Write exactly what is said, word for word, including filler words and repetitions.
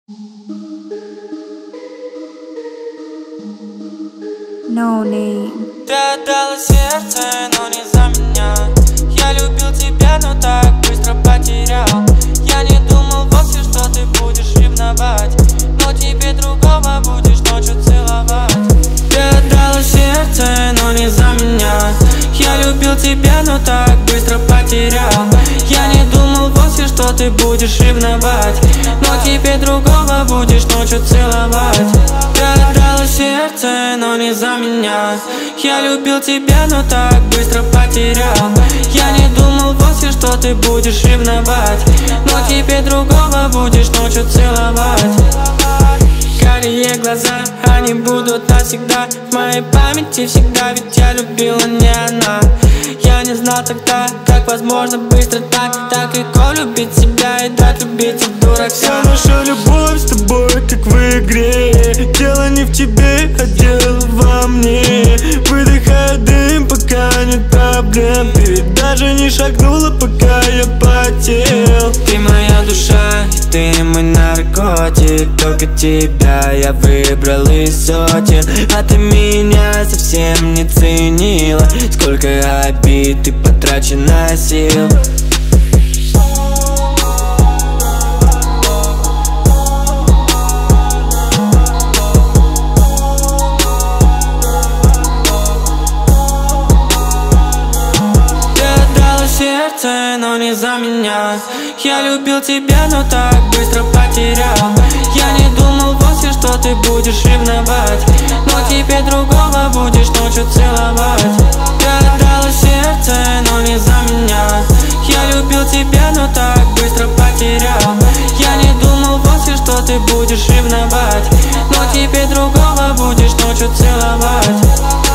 No name. Ты отдала сердце, но не за меня. Я любил тебя, но так быстро потерял. Я не думал вовсе, что ты будешь ревновать, но тебе другого будешь ночью целовать. Ты отдала сердце, но не за меня. Я любил тебя, но так быстро потерял. Я не думал вовсе, что ты будешь ревновать, но тебе другого будешь ночью целовать. Ты отдала сердце, но не за меня. Я любил тебя, но так быстро потерял. Я не думал вовсе, что ты будешь ревновать, но тебе другого будешь ночью целовать. Карие глаза, они будут навсегда в моей памяти всегда, ведь я любила не она. Я не знал тогда, как возможно быстро так, так легко любить себя и дать любить от дурака. Вся наша любовь с тобой, как в игре. Дело не в тебе, а дело во мне. Выдыхаю дым, пока нет проблем. Ты ведь даже не шагнула, пока я потел. Ты моя душа, и ты мой наркотик. Только тебя я выбрал из сотен, а ты меня совсем не ценила. Сколько обид и потрачено сил. Сердце, но не за меня. Я любил тебя, но так быстро потерял. Я не думал вовсе, что ты будешь ревновать, но тебе другого будешь ночью целовать. Ты отдала сердце, но не за меня. Я любил тебя, но так быстро потерял. Я не думал вовсе, что ты будешь ревновать, но тебе другого будешь ночью целовать.